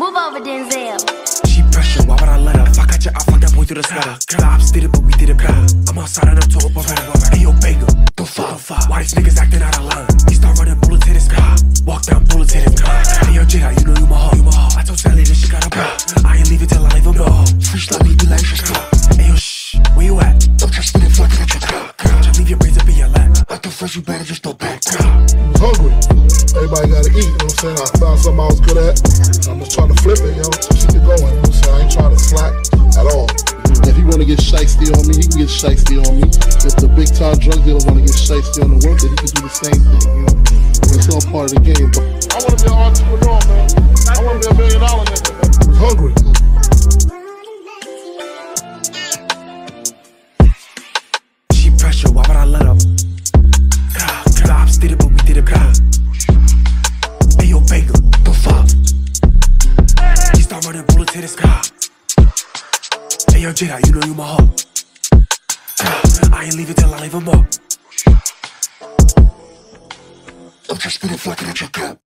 Move over, Denzel. She pressure, why would I let her? If I got you, I fuck that boy through the sweater. The ops did it, but we did it better. I'm outside and I'm told above her. Hey yo, Baker, don't fuck. Why these niggas acting out of line? He start running bullets in his car. Walk down bullets in his car. Hey yo, Jada, you know you my heart. I told Sally that she got a bro. I ain't leave it till I leave him no. Freestyle, we be like, hey yo, shh, where you at? Don't try spinning fucking at your car. Just leave your brains up in your lap. I thought first you better just throw back. I'm hungry. Everybody gotta eat, you know what I'm saying? I found something I was good at. I'm just trying to flip it, yo, to keep it going. You know what I'm saying? I ain't trying to slack at all. If you wanna get shiesty on me, he can get shiesty on me. If the big time drug dealer wanna get shiesty on the work, then he can do the same thing, you know? It's all part of the game. But I wanna be an entrepreneur, man. I wanna be $1 million nigga, man. I'm hungry. She pressure, why would I let her? The ops did it, but we did it better. Hey yo, Baker, don't fuck. He start running bullets in his car. Hey yo, Jada, you know you my heart. I ain't leave it till I leave him up. I'm just spinning fucking at your cap.